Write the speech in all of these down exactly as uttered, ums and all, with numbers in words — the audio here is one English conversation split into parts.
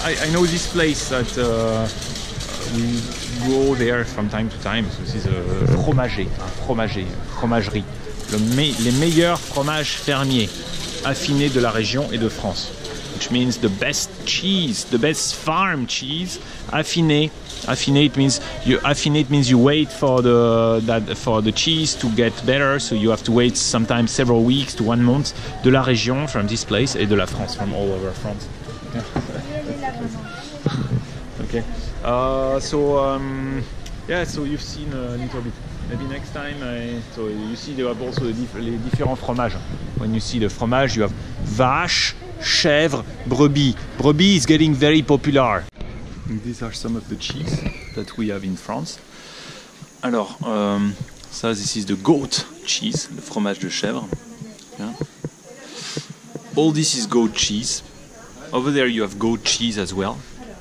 I, I know this place that uh, we go there from time to time. So this is a fromager, un fromager, fromagerie. Le me les meilleurs fromages fermiers affinés de la région et de France. Which means the best cheese, the best farm cheese, affiné. Affiné it means you affiné it means you wait for the that for the cheese to get better, so you have to wait sometimes several weeks to one month. De la région, from this place, et de la France, from all over France. Okay. Uh, so um, yeah, so you've seen a little bit. Maybe next time, I, so you see there are also the dif les différents fromages. When you see the fromage, you have vache, chèvre, brebis. Brebis is getting very popular. And these are some of the cheese that we have in France. Alors, um, ça, this is the goat cheese, le fromage de chèvre. Yeah. All this is goat cheese. Over there you have goat cheese as well.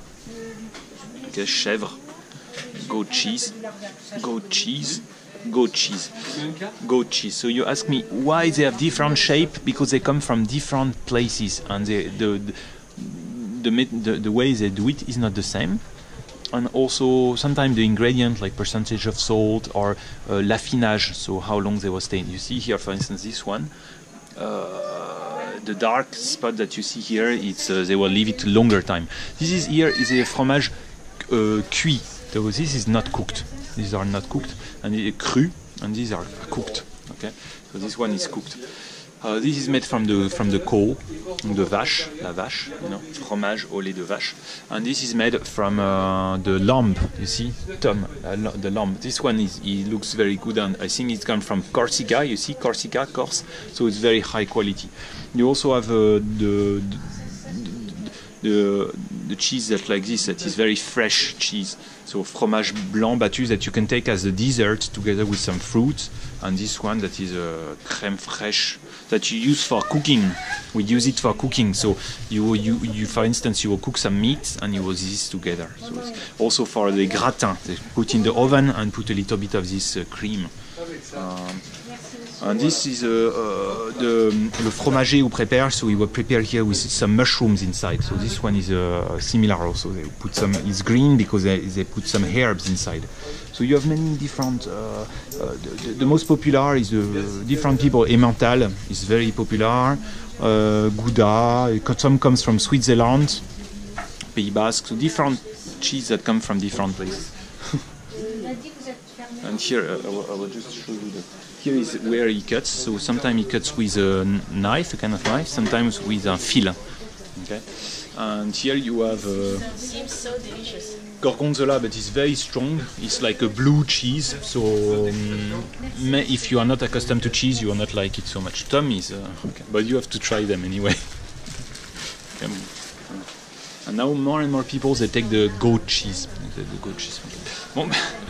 Okay, chèvre, goat cheese, goat cheese, goat cheese, goat cheese. So you ask me why they have different shape? Because they come from different places, and they, the, the The, the, the way they do it is not the same, and also sometimes the ingredient like percentage of salt or uh, l'affinage, so how long they were staying. You see here, for instance, this one, uh, the dark spot that you see here, it's uh, they will leave it longer time. This is here is a fromage uh, cuit, so this is not cooked. These are not cooked, and it's cru, and these are cooked. Okay, so this one is cooked. Uh, this is made from the from the cow, the vache, la vache, you know, fromage au lait de vache, and this is made from uh, the lamb. You see, Tom, uh, the lamb. This one is, it looks very good, and I think it comes from Corsica. You see, Corsica, Corse, so it's very high quality. You also have uh, the, the the the cheese that like this, that is very fresh cheese. So fromage blanc battu that you can take as a dessert together with some fruit, and this one that is a uh, crème fraîche that you use for cooking. We use it for cooking. So you you you for instance you will cook some meat and you will this together. So it's also for the gratin. They put in the oven and put a little bit of this uh, cream. Um, and this is uh, uh, the le fromager who prepare. So we will prepare here with some mushrooms inside. So this one is uh, similar also. They put some. It's green because they, they put some herbs inside. So you have many different. Uh, uh, the, the most popular is the uh, different people. Emmental is very popular. Uh, Gouda. Some comes from Switzerland, Pays Basque. So different cheese that come from different places. And here uh, I, will, I will just show you that. Here is where he cuts. So sometimes he cuts with a knife, a kind of knife. Sometimes with a fil. Okay. And here you have. Uh, Seems so delicious. Gorgonzola, but it's very strong. It's like a blue cheese. So um, if you are not accustomed to cheese, you will not like it so much. Tom is, uh, okay. But you have to try them anyway. Okay. And now more and more people they take the goat cheese. The, the goat cheese. Bon,